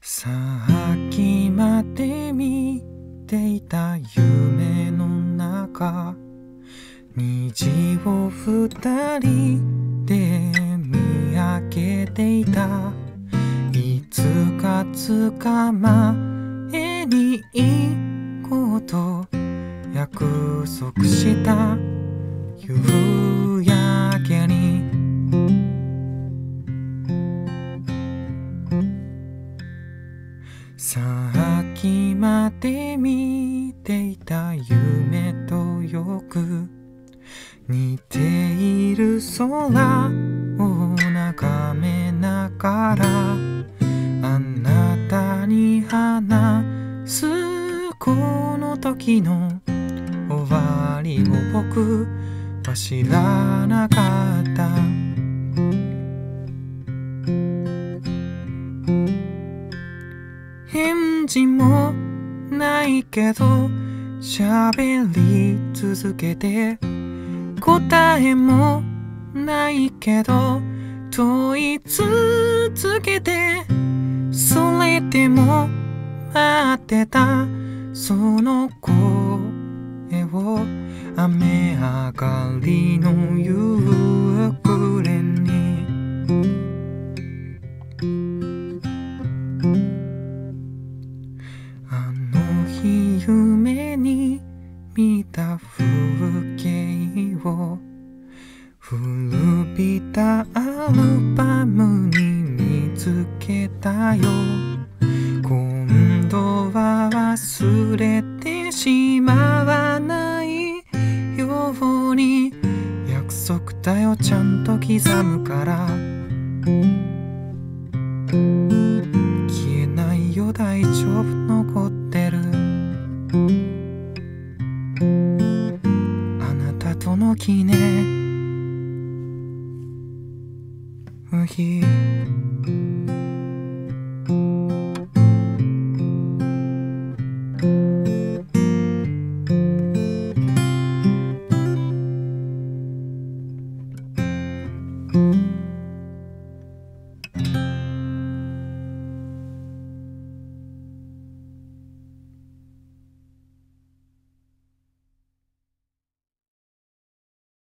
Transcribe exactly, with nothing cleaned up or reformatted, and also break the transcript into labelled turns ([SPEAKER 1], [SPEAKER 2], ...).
[SPEAKER 1] さっきまで見ていた夢の中、虹を二人で見上げていた。いつか捕まえに行こうと約束した夕焼けに、さっきまで見ていた夢とよく似ている空を眺めながら、あなたに話すこの時の終わりを僕は知らなかった。返事もないけど喋り続けて、答えもないけど問い続けて、それでも待ってたその声を雨上がりの夕暮れに、あの日夢に見た風景を古びたアルバムに見つけたよ。今度は忘れてしまわないように、約束だよちゃんと刻むから。消えないよ大丈夫残ってる。あなたとの記念日。